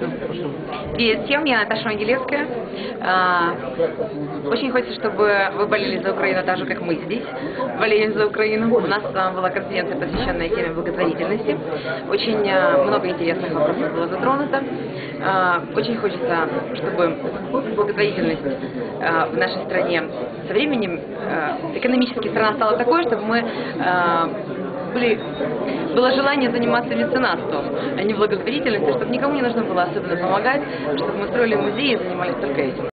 Привет всем, я Наташа Могилевская. Очень хочется, чтобы вы болели за Украину так же, как мы здесь болеем за Украину. У нас была конференция, посвященная теме благотворительности. Очень много интересных вопросов было затронуто. Очень хочется, чтобы благотворительность в нашей стране со временем, экономически страна стала такой, чтобы мы было желание заниматься меценатством, а не благотворительностью, чтобы никому не нужно было особенно помогать, чтобы мы строили музеи и занимались только этим.